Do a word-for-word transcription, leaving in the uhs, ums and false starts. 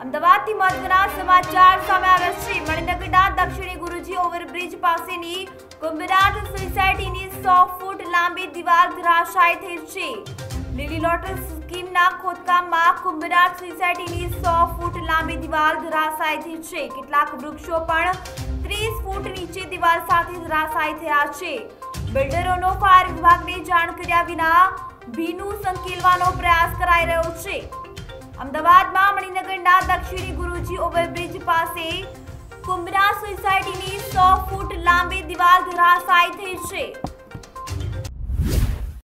અમદાવાદથી મહત્વના સમાચાર સામે આવ્યા છે। મણિનગરના દક્ષિણી ગુરુજી ઓવરબ્રિજ પાસેની કુંભરાજ સોસાયટીની સો ફૂટ લાંબી દિવાલ ધરાશાયી થઈ છે। લીલી લોટસ સ્કીમના ખોદકામમાં કુંભરાજ સોસાયટીની સો ફૂટ લાંબી દિવાલ ધરાશાયી થઈ છે। કેટલાક વૃક્ષો પણ ત્રીસ ફૂટ નીચે દિવાલ સાથે ધરાશાયી થયા છે। બિલ્ડરોનો ફાયર વિભાગને જાણ કર્યા વિના ભીનું સંકેલવાનો પ્રયાસ કરાઈ રહ્યો છે। અમદાવાદમાં મણિનગરના દક્ષિણી ગુરુજી ઓવરબ્રિજ પાસે કુંભરાજ સોસાયટીની સો ફૂટ લાંબી દિવાલ ધરાશાયી થઈ છે।